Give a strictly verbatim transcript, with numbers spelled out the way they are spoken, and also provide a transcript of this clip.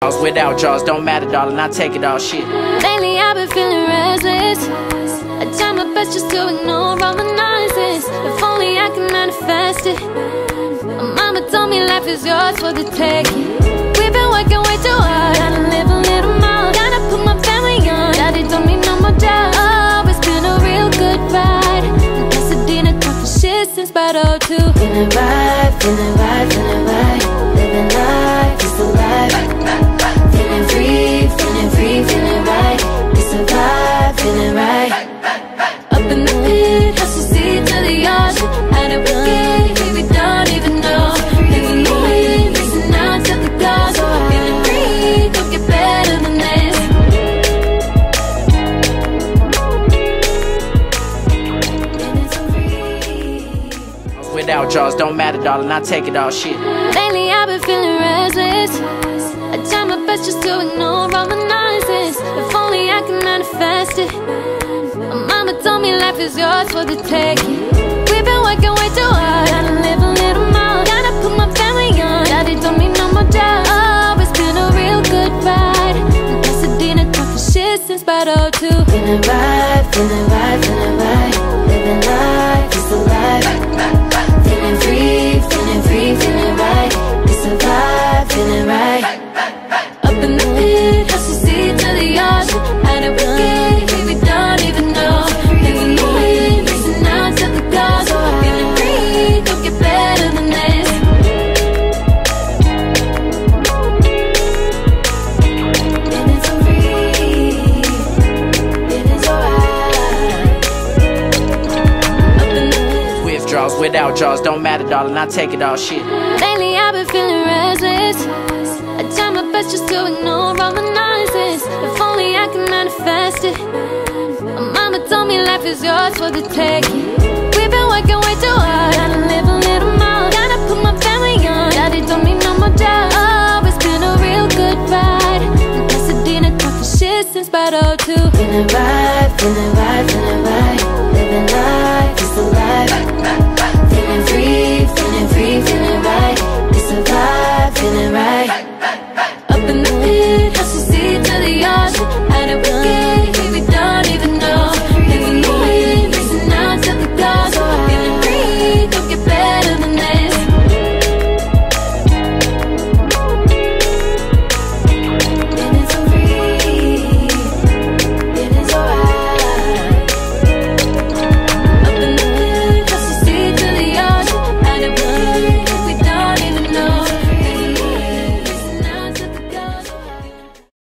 Without jaws, don't matter, darling, I take it all, shit. Lately I've been feeling restless. I try my best just to ignore all the nonsense. If only I can manifest it. My mama told me life is yours for the taking. We've been working way too hard, gotta live a little more. Gotta put my family on, daddy don't need no more job. Oh, it's been a real good ride. And Pasadena talking shit since about oh two. Feeling right, feeling right, feeling right. Living life, just alive. Feeling free, feeling free, feeling right. It's a vibe, feeling right. Up in the pit, hustle seat to the yard. Had it wicked, we don't even know. Living the wind, racing out to the clouds. Feeling free, don't get better than this. Feeling so free. Without jaws, don't matter, darling, I take it all, shit. Lately I've been feeling restless. I try my best just to ignore all the nonsense. If only I can manifest it. My mama told me life is yours for the taking. We've been working way too hard, gotta live a little more. Gotta put my family on, daddy don't need no more job. Oh, it's been a real good ride. And Pasadena talking shit since about oh two. Feeling right, feeling right, feeling right. Living life, just alive. Feeling free, feeling free, feeling right. It's a vibe, feeling right. Up in the pit, hustle seat to the yard. Had it wicked, we don't even know. Living the wind, racing out to the clouds. Feeling free, don't get better than this. Feeling so free, feeling so right. Up in the pit. Withdrawals, without jaws, don't matter, darling, I take it all, shit. Lately I've been feeling restless. I try my best just to ignore all the nonsense. If only I can manifest it. My mama told me life is yours for the taking. We've been working way too hard, gotta live a little more. Gotta put my family on, daddy don't need no more job. Oh, it's been a real good ride. And Pasadena talking shit since about oh two. Feeling right, feeling right, feeling right. Living life.